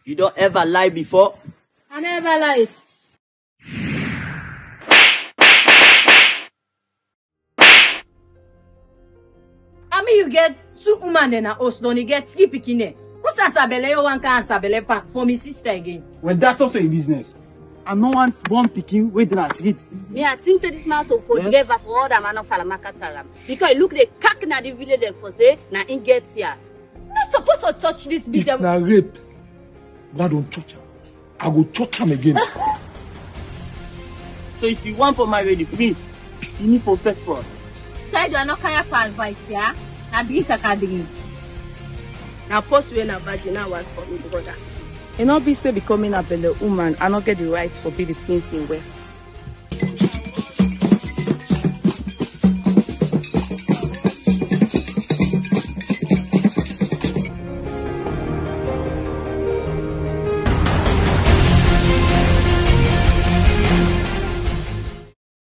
You don't ever lie before? I never lied. I mean, you get 2 women in a house, don't you get 3 pikin? Who's Sabele? You want can Sabele for my sister again? Well, that's also a business. I no want one picking waiting at streets. Yeah, I think say this man so for Yes. give up all the man of Falamakatalam. Because look the cack na the village them for say na in gets here. Not supposed to touch this bitch. If na rape, why don't touch him? I go touch him again. So if you want to marry the prince, you need to fight for. Said you are not kind for advice, yeah? I drink a drink. Now post when a virginal wants for me to go that. You know, be say becoming a belly woman, I not get the right for be the prince in wealth.